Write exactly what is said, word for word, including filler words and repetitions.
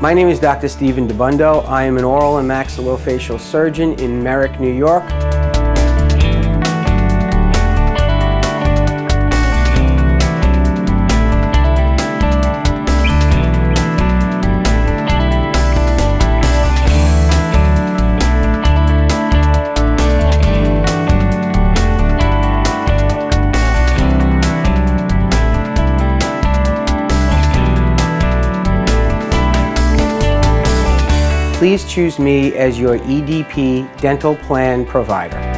My name is Doctor Stephen DeBundo. I am an oral and maxillofacial surgeon in Merrick, New York. Please choose me as your E D P Dental Plan provider.